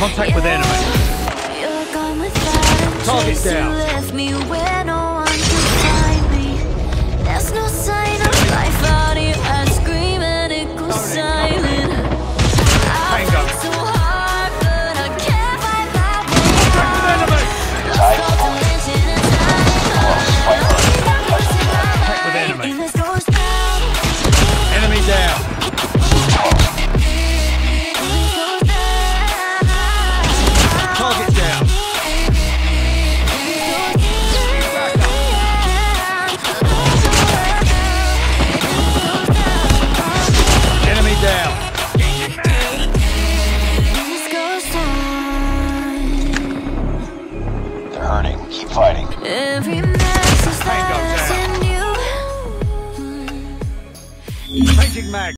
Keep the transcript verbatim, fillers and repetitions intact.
Contact with enemy. Target down. Left me where no one can find me. There's no sign of life out here. I scream and it goes silent. I work so hard, but I can't find my way out. Lost all dimension and time. Contact with enemy. Enemy down. Target down. Enemy down. They're hurting. Keep fighting. Every mess is Tango down. in you. Changing mag.